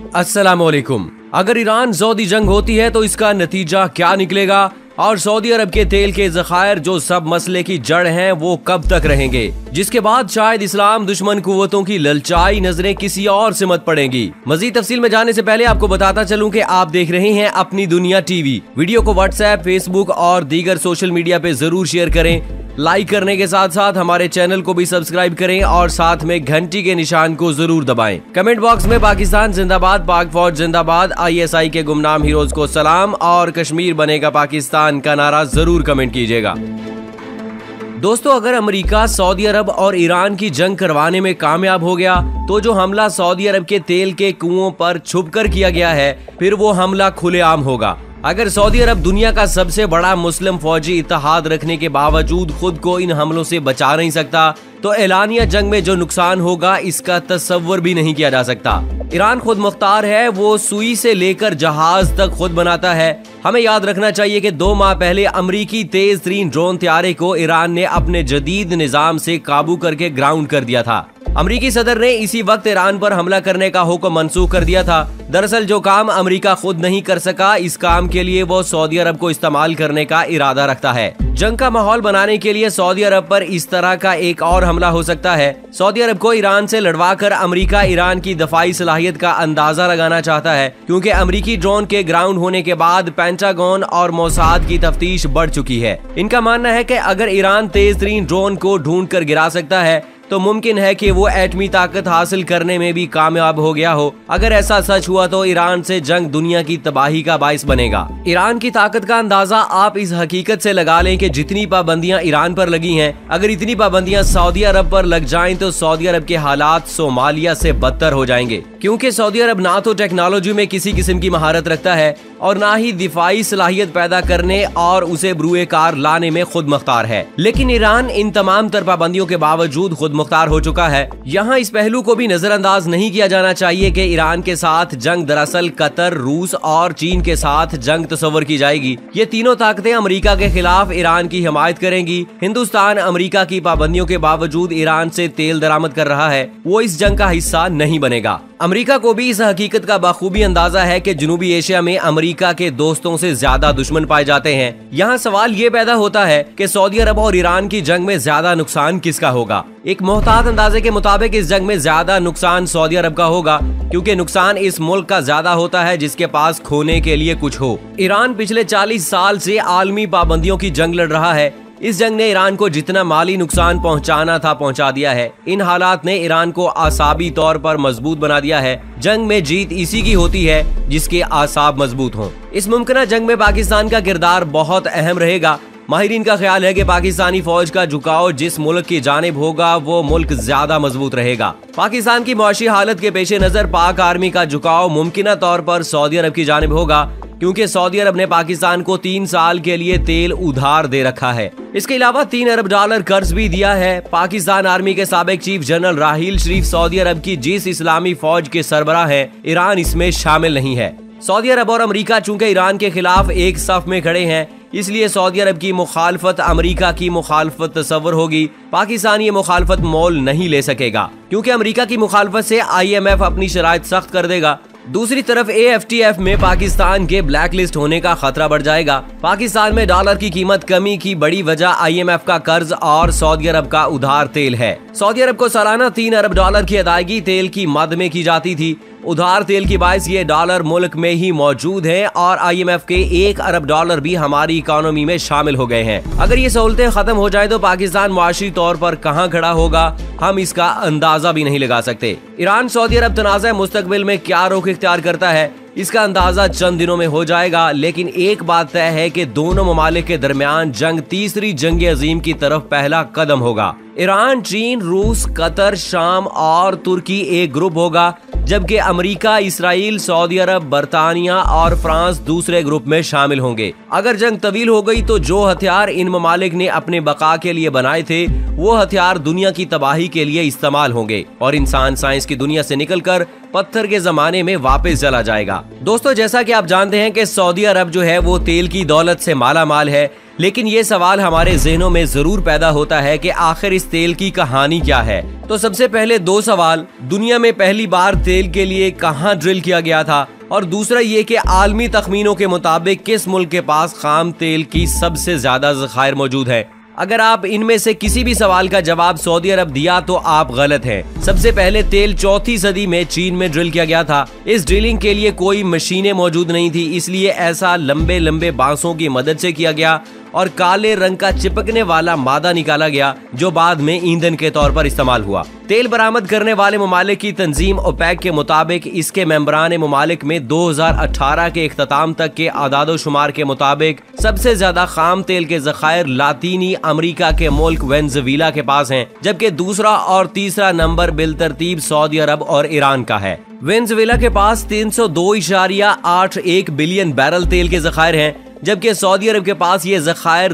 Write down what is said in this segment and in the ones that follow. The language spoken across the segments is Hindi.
अस्सलामुअलैकुम। अगर ईरान सऊदी जंग होती है तो इसका नतीजा क्या निकलेगा और सऊदी अरब के तेल के ज़खायर जो सब मसले की जड़ हैं वो कब तक रहेंगे, जिसके बाद शायद इस्लाम दुश्मन कुव्वतों की ललचाई नजरें किसी और से मत पड़ेंगी। मजीद तफसील में जाने से पहले आपको बताता चलूं कि आप देख रहे हैं अपनी दुनिया टीवी। वीडियो को व्हाट्सएप, फेसबुक और दीगर सोशल मीडिया पे जरूर शेयर करें। लाइक करने के साथ साथ हमारे चैनल को भी सब्सक्राइब करें और साथ में घंटी के निशान को जरूर दबाएं। कमेंट बॉक्स में पाकिस्तान जिंदाबाद, पाक फौज जिंदाबाद, ISI के गुमनाम हीरोज को सलाम और कश्मीर बनेगा पाकिस्तान का नारा जरूर कमेंट कीजिएगा। दोस्तों, अगर अमेरिका सऊदी अरब और ईरान की जंग करवाने में कामयाब हो गया तो जो हमला सऊदी अरब के तेल के कुओं पर छुपकर किया गया है, फिर वो हमला खुलेआम होगा। अगर सऊदी अरब दुनिया का सबसे बड़ा मुस्लिम फौजी इत्तेहाद रखने के बावजूद खुद को इन हमलों से बचा नहीं सकता, तो एलानिया जंग में जो नुकसान होगा इसका तस्वर भी नहीं किया जा सकता। ईरान खुद मुख्तार है, वो सुई से लेकर जहाज तक खुद बनाता है। हमें याद रखना चाहिए कि 2 माह पहले अमरीकी तेज तरीन ड्रोन त्यारे को ईरान ने अपने जदीद निजाम से काबू करके ग्राउंड कर दिया था। अमरीकी सदर ने इसी वक्त ईरान पर हमला करने का हुक्म मंसूख कर दिया था। दरअसल जो काम अमरीका खुद नहीं कर सका, इस काम के लिए वो सऊदी अरब को इस्तेमाल करने का इरादा रखता है। जंग का माहौल बनाने के लिए सऊदी अरब पर इस तरह का एक और हमला हो सकता है। सऊदी अरब को ईरान से लड़वाकर अमरीका ईरान की दफाई सलाहियत का अंदाजा लगाना चाहता है, क्योंकि अमरीकी ड्रोन के ग्राउंड होने के बाद पेंटागन और मोसाद की तफ्तीश बढ़ चुकी है। इनका मानना है कि अगर ईरान तेज तरीन ड्रोन को ढूंढ कर गिरा सकता है तो मुमकिन है कि वो एटमी ताकत हासिल करने में भी कामयाब हो गया हो। अगर ऐसा सच हुआ तो ईरान से जंग दुनिया की तबाही का बाइस बनेगा। ईरान की ताकत का अंदाजा आप इस हकीकत से लगा लें कि जितनी पाबंदियां ईरान पर लगी हैं, अगर इतनी पाबंदियां सऊदी अरब पर लग जाएं तो सऊदी अरब के हालात सोमालिया से बदतर हो जाएंगे, क्योंकि सऊदी अरब ना तो टेक्नोलॉजी में किसी किस्म की महारत रखता है और ना ही दिफाई सलाहियत पैदा करने और उसे बरूए कार लाने में खुद मुख्तार है। लेकिन ईरान इन तमाम तर पाबंदियों के बावजूद खुद मुख्तार हो चुका है। यहाँ इस पहलू को भी नजरअंदाज नहीं किया जाना चाहिए कि ईरान के साथ जंग दरअसल कतर, रूस और चीन के साथ जंग तस्वर की जाएगी। ये तीनों ताकतें अमेरिका के खिलाफ ईरान की हिमायत करेंगी। हिंदुस्तान अमेरिका की पाबंदियों के बावजूद ईरान से तेल दरामद कर रहा है, वो इस जंग का हिस्सा नहीं बनेगा। अमेरिका को भी इस हकीकत का बखूबी अंदाजा है कि जनूबी एशिया में अमेरिका के दोस्तों से ज्यादा दुश्मन पाए जाते हैं। यहाँ सवाल ये पैदा होता है कि सऊदी अरब और ईरान की जंग में ज्यादा नुकसान किसका होगा। एक मोहतात अंदाजे के मुताबिक इस जंग में ज्यादा नुकसान सऊदी अरब का होगा, क्योंकि नुकसान इस मुल्क का ज्यादा होता है जिसके पास खोने के लिए कुछ हो। ईरान पिछले 40 साल से आलमी पाबंदियों की जंग लड़ रहा है। इस जंग ने ईरान को जितना माली नुकसान पहुंचाना था पहुंचा दिया है। इन हालात ने ईरान को आसाबी तौर पर मजबूत बना दिया है। जंग में जीत इसी की होती है जिसके आसाब मजबूत हों। इस मुमकिन जंग में पाकिस्तान का किरदार बहुत अहम रहेगा। माहिरीन का ख्याल है कि पाकिस्तानी फौज का झुकाव जिस मुल्क की जानिब होगा वो मुल्क ज्यादा मजबूत रहेगा। पाकिस्तान की मुआशी हालत के पेश नजर पाक आर्मी का झुकाव मुमकिन तौर पर सऊदी अरब की जानिब होगा, क्योंकि सऊदी अरब ने पाकिस्तान को 3 साल के लिए तेल उधार दे रखा है। इसके अलावा $3 अरब कर्ज भी दिया है। पाकिस्तान आर्मी के साबिक chief general Raheel Sharif Saudi Arab की जिस इस्लामी फौज के सरबराह है, ईरान इसमें शामिल नहीं है। सऊदी अरब और अमेरिका चूंकि ईरान के खिलाफ एक सफ में खड़े हैं, इसलिए सऊदी अरब की मुखालफत अमेरिका की मुखालफत तस्वर होगी। पाकिस्तान ये मुखालफत मोल नहीं ले सकेगा, क्योंकि अमेरिका की मुखालफत से IMF अपनी शराइत सख्त कर देगा। दूसरी तरफ AFTF में पाकिस्तान के ब्लैक लिस्ट होने का खतरा बढ़ जाएगा। पाकिस्तान में डॉलर की कीमत कमी की बड़ी वजह IMF का कर्ज और सऊदी अरब का उधार तेल है। सऊदी अरब को सालाना $3 अरब की अदायगी तेल की मद में की जाती थी। उधार तेल की बाइस ये डॉलर मुल्क में ही मौजूद है और IMF के $1 अरब भी हमारी इकोनॉमी में शामिल हो गए हैं। अगर ये सहूलतें खत्म हो जाए तो पाकिस्तान मुआशी तौर पर कहाँ खड़ा होगा, हम इसका अंदाजा भी नहीं लगा सकते। ईरान सऊदी अरब तनाज़ा मुस्तकबिल में क्या रुख इख्तियार करता है, इसका अंदाजा चंद दिनों में हो जाएगा। लेकिन एक बात तय है कि दोनों ममालिक के दरमियान जंग तीसरी जंग अजीम की तरफ पहला कदम होगा। ईरान, चीन, रूस, कतर, शाम और तुर्की एक ग्रुप होगा, जबकि अमेरिका, इसराइल, सऊदी अरब, बरतानिया और फ्रांस दूसरे ग्रुप में शामिल होंगे। अगर जंग तवील हो गई तो जो हथियार इन ममालिक ने अपने बका के लिए बनाए थे वो हथियार दुनिया की तबाही के लिए इस्तेमाल होंगे और इंसान साइंस की दुनिया से निकलकर पत्थर के जमाने में वापस चला जाएगा। दोस्तों, जैसा कि आप जानते हैं कि सऊदी अरब जो है वो तेल की दौलत से माला माल है, लेकिन ये सवाल हमारे जहनों में जरूर पैदा होता है कि आखिर इस तेल की कहानी क्या है। तो सबसे पहले दो सवाल, दुनिया में पहली बार तेल के लिए कहां ड्रिल किया गया था, और दूसरा ये कि आलमी तखमीनों के मुताबिक किस मुल्क के पास खाम तेल की सबसे ज्यादा ज़खायर मौजूद है। अगर आप इनमें से किसी भी सवाल का जवाब सऊदी अरब दिया तो आप गलत हैं। सबसे पहले तेल 4वीं सदी में चीन में ड्रिल किया गया था। इस ड्रिलिंग के लिए कोई मशीनें मौजूद नहीं थी, इसलिए ऐसा लंबे लंबे बांसों की मदद से किया गया और काले रंग का चिपकने वाला मादा निकाला गया जो बाद में ईंधन के तौर पर इस्तेमाल हुआ। तेल बरामद करने वाले ममालिक की तंजीम ओपेक के मुताबिक इसके मेंबरान ममालिक में 2018 के इख्तिताम तक के आदादो शुमार के मुताबिक सबसे ज्यादा खाम तेल के ज़खायर लातीनी अमेरिका के मुल्क वेनेजुएला के पास हैं, जबकि दूसरा और तीसरा नंबर बिलतरतीब सऊदी अरब और ईरान का है। वेनेजुएला के पास 302.81 बिलियन बैरल तेल के ज़खायर हैं, जबकि सऊदी अरब के पास ये ज़खायर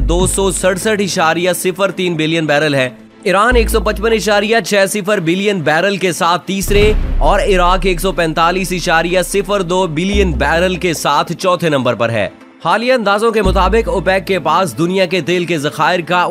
267.03 बिलियन बैरल है। ईरान 155.60 बिलियन बैरल के साथ तीसरे और इराक 145.02 बिलियन बैरल के साथ चौथे नंबर पर है। हालिया अंदाजों के मुताबिक ओपेक के पास दुनिया के तेल के ज़खायर का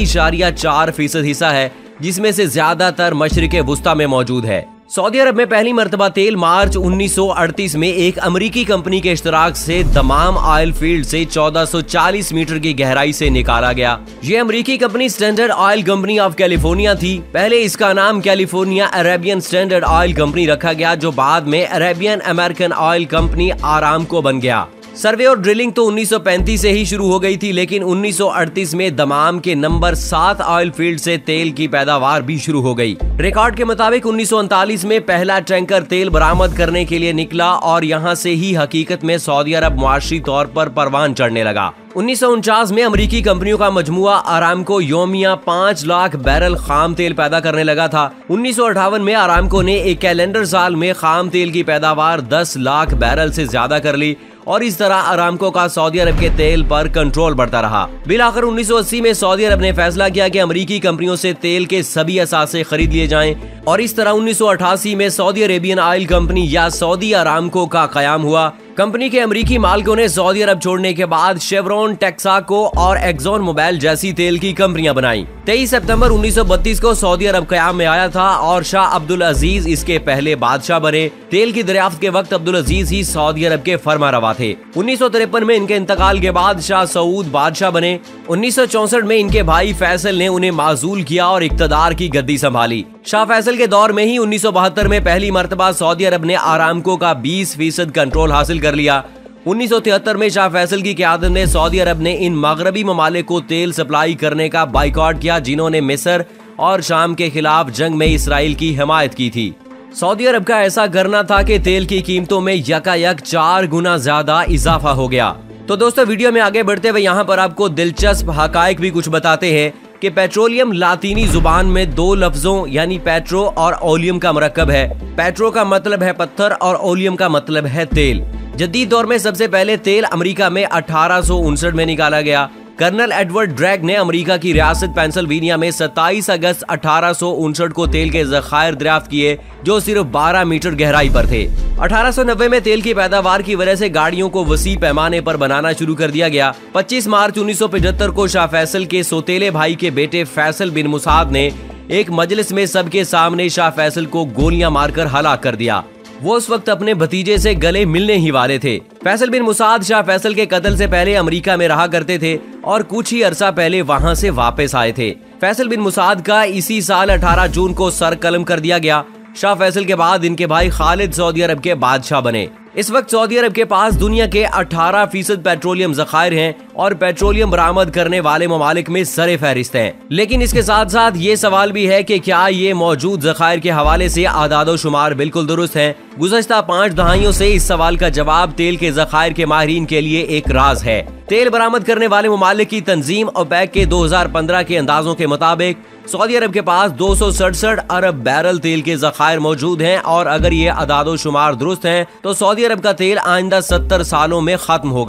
79.4% हिस्सा है, जिसमें से ज्यादातर मशरिक़े वुस्ता में मौजूद है। सऊदी अरब में पहली मरतबा तेल मार्च 1938 में एक अमेरिकी कंपनी के इश्तराक से दमाम ऑयल फील्ड से 1440 मीटर की गहराई से निकाला गया। ये अमेरिकी company Standard Oil Company of California थी। पहले इसका नाम California Arabian Standard Oil Company रखा गया, जो बाद में Arabian American Oil Company Aramco बन गया। सर्वे और ड्रिलिंग तो 1935 से ही शुरू हो गई थी, लेकिन 1938 में दमाम के नंबर 7 ऑयल फील्ड से तेल की पैदावार भी शुरू हो गई। रिकॉर्ड के मुताबिक 1939 में पहला टैंकर तेल बरामद करने के लिए निकला और यहाँ से ही हकीकत में सऊदी अरब मुआशी तौर पर परवान चढ़ने लगा। 1949 में अमेरिकी कंपनियों का मजमुआ आरामको योमिया 5 लाख बैरल खाम तेल पैदा करने लगा था। 1958 में आरामको ने एक कैलेंडर साल में खाम तेल की पैदावार 10 लाख बैरल से ज्यादा कर ली और इस तरह आरामको का सऊदी अरब के तेल पर कंट्रोल बढ़ता रहा। बिलाखिर 1980 में सऊदी अरब ने फैसला किया कि अमेरिकी कंपनियों से तेल के सभी असासे खरीद लिए जाएं और इस तरह 1988 में सऊदी अरेबियन ऑयल कंपनी या सऊदी आरामको का कयाम हुआ। कंपनी के अमेरिकी मालिकों ने सऊदी अरब छोड़ने के बाद शेवरॉन, टेक्साको और एक्सॉन मोबाइल जैसी तेल की कंपनियां बनाई। 23 सितंबर 1932 को सऊदी अरब कयाम में आया था और शाह अब्दुल अजीज इसके पहले बादशाह बने। तेल की दरियाफ्त के वक्त अब्दुल अजीज ही सऊदी अरब के फरमारवा थे। 1953 में इनके इंतकाल के बाद शाह सऊद बादशाह बने। 1964 में इनके भाई फैसल ने उन्हें माजूल किया और इक्तदार की गद्दी संभाली। शाह फैसल के दौर में ही 1972 में पहली मर्तबा सऊदी अरब ने आरामको का 20% कंट्रोल हासिल कर लिया। 1973 में शाह फैसल की क़यादत में सऊदी अरब ने इन मगरबी ममालिक को तेल सप्लाई करने का बाइकॉट किया, जिन्होंने मिस्र और शाम के खिलाफ जंग में इसराइल की हिमायत की थी। सऊदी अरब का ऐसा करना था कि तेल की कीमतों में यकायक 4 गुना ज्यादा इजाफा हो गया। तो दोस्तों, वीडियो में आगे बढ़ते हुए यहाँ पर आपको दिलचस्प हकायक भी कुछ बताते हैं कि पेट्रोलियम लातीनी जुबान में 2 लफ्जों यानी पेट्रो और ओलियम का मरकब है। पेट्रो का मतलब है पत्थर और ओलियम का मतलब है तेल। जदीद दौर में सबसे पहले तेल अमेरिका में 1859 में निकाला गया। कर्नल एडवर्ड ड्रैग ने अमेरिका की रियासत पेंसिल्वेनिया में 27 अगस्त 1859 को तेल के ज़खायर दरियाफ्त किए, जो सिर्फ 12 मीटर गहराई पर थे। 1890 में तेल की पैदावार की वजह से गाड़ियों को वसी पैमाने पर बनाना शुरू कर दिया गया। 25 मार्च 1975 को शाह फैसल के सोतेले भाई के बेटे फैसल बिन मुसाद ने एक मजलिस में सबके सामने शाह फैसल को गोलियां मारकर हलाक कर दिया। वो उस वक्त अपने भतीजे से गले मिलने ही वाले थे। Faisal bin Musaid Shah Faisal के कत्ल से पहले अमेरिका में रहा करते थे और कुछ ही अरसा पहले वहां से वापस आए थे। फैसल बिन मुसाद का इसी साल 18 जून को सर कलम कर दिया गया। शाह फैसल के बाद इनके भाई खालिद सऊदी अरब के बादशाह बने। इस वक्त सऊदी अरब के पास दुनिया के 18% पेट्रोलियम ज़खायर हैं और पेट्रोलियम बरामद करने वाले ममालिक में सरे फहरिस्त हैं। लेकिन इसके साथ साथ ये सवाल भी है कि क्या ये मौजूद ज़खायर के हवाले से आदादो शुमार बिल्कुल दुरुस्त हैं? गुज़श्ता 5 दहाइयों से इस सवाल का जवाब तेल के ज़खायर के माहिरीन के लिए एक राज है। तेल बरामद करने वाले ममालिक की तंजीम ओपेक के 2015 के अंदाजों के मुताबिक सऊदी अरब के पास 267 अरब बैरल तेल के ज़खायर मौजूद हैं और अगर ये अदादो शुमार दुरुस्त हैं तो सऊदी अरब का तेल आइंदा 70 सालों में खत्म होगा।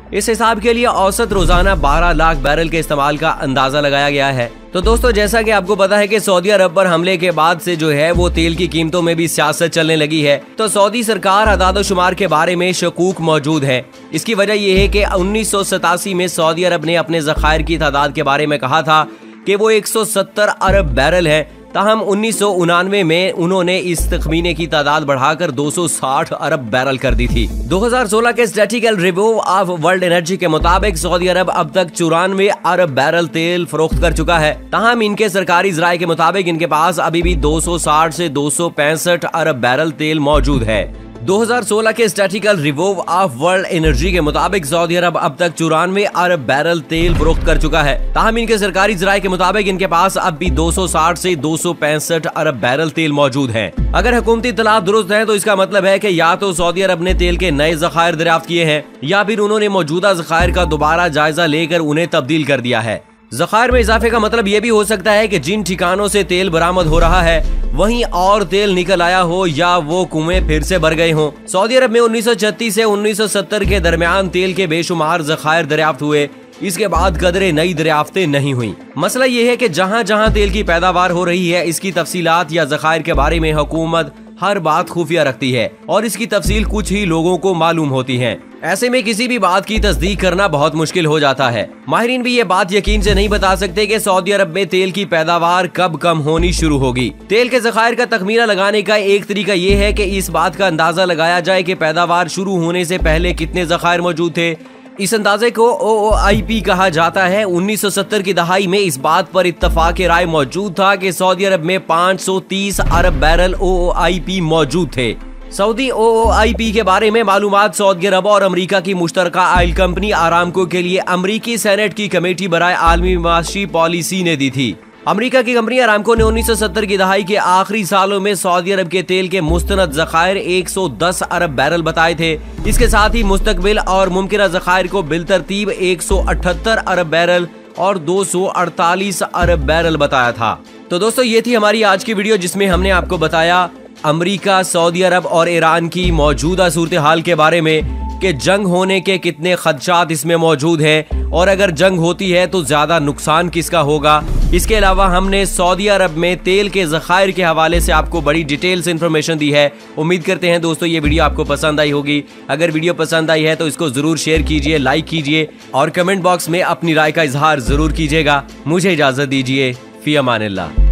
इस हिसाब के लिए औसत रोजाना 12 लाख बैरल के इस्तेमाल का अंदाजा लगाया गया है। तो दोस्तों, जैसा कि आपको पता है कि सऊदी अरब पर हमले के बाद से जो है वो तेल की कीमतों में भी सियासत चलने लगी है। तो सऊदी सरकार अदाद-ओ-शुमार के बारे में शकूक मौजूद है। इसकी वजह यह है कि 1987 में सऊदी अरब ने अपने ज़खायर की तादाद के बारे में कहा था कि वो 170 अरब बैरल है। ताहम 1999 में उन्होंने इस तखमीने की तादाद बढ़ाकर 260 अरब बैरल कर दी थी। 2016 के Statistical Review of World Energy के मुताबिक सऊदी अरब अब तक 94 अरब बैरल तेल फरोख्त कर चुका है। ताहम इनके सरकारी ज़राए के मुताबिक इनके पास अभी भी 260 से 265 अरब बैरल तेल मौजूद है। 2016 के Statistical Review of World Energy के मुताबिक सऊदी अरब अब तक 94 अरब बैरल तेल फरोख्त कर चुका है। ताहम इनके सरकारी ज़राए के मुताबिक इनके पास अब भी 260 से 265 अरब बैरल तेल मौजूद हैं। अगर हुकूमती इत्तलात दुरुस्त है तो इसका मतलब है कि या तो सऊदी अरब ने तेल के नए ज़खायर दरियाफ्त किए हैं या फिर उन्होंने मौजूदा ज़खायर का दोबारा जायजा लेकर उन्हें तब्दील कर दिया है। ज़खायर में इजाफे का मतलब ये भी हो सकता है कि जिन ठिकानों से तेल बरामद हो रहा है वहीं और तेल निकल आया हो या वो कुएं फिर से भर गए हों। सऊदी अरब में 1936 से 1970 के दरमियान तेल के बेशुमार ज़खायर दरियाफ्त हुए। इसके बाद कदरे नई दरियाफ्तें नहीं हुई। मसला ये है कि जहाँ जहाँ तेल की पैदावार हो रही है इसकी तफसीलात या ज़खायर के बारे में हुकूमत हर बात खुफिया रखती है और इसकी तफसील कुछ ही लोगों को मालूम होती है। ऐसे में किसी भी बात की तस्दीक करना बहुत मुश्किल हो जाता है। माहिरीन भी ये बात यकीन से नहीं बता सकते कि सऊदी अरब में तेल की पैदावार कब कम होनी शुरू होगी। तेल के ज़खायर का तखमीना लगाने का एक तरीका ये है कि इस बात का अंदाजा लगाया जाए कि पैदावार शुरू होने से पहले कितने ज़खायर मौजूद थे। इस अंदाजे को OOIP कहा जाता है। 1970 की दहाई में इस बात पर इत्तफाक राय मौजूद था कि सऊदी अरब में 530 अरब बैरल OOIP मौजूद थे। सऊदी OOIP के बारे में मालूमात सऊदी अरब और अमेरिका की मुश्तरका ऑयल कंपनी आरामको के लिए अमेरिकी सेनेट की कमेटी बराए आलमी माशी पॉलिसी ने दी थी। अमेरिका की कंपनी आरामको ने 1970 की दहाई के आखिरी सालों में सऊदी अरब के तेल के मुस्तनद ज़खायर 110 अरब बैरल बताए थे। इसके साथ ही मुस्तकबिल और मुमकिना ज़खायर को बिलतरतीब 178 अरब बैरल और 248 अरब बैरल बताया था। तो दोस्तों, ये थी हमारी आज की वीडियो जिसमें हमने आपको बताया अमेरिका, सऊदी अरब और ईरान की मौजूदा सूरत हाल के बारे में कि जंग होने के कितने खदशात इसमें मौजूद हैं और अगर जंग होती है तो ज्यादा नुकसान किसका होगा। इसके अलावा हमने सऊदी अरब में तेल के ज़खायर के हवाले से आपको बड़ी डिटेल से इन्फॉर्मेशन दी है। उम्मीद करते हैं दोस्तों ये वीडियो आपको पसंद आई होगी। अगर वीडियो पसंद आई है तो इसको जरूर शेयर कीजिए, लाइक कीजिए और कमेंट बॉक्स में अपनी राय का इजहार जरूर कीजिएगा। मुझे इजाजत दीजिए। फी अमानिल्लाह।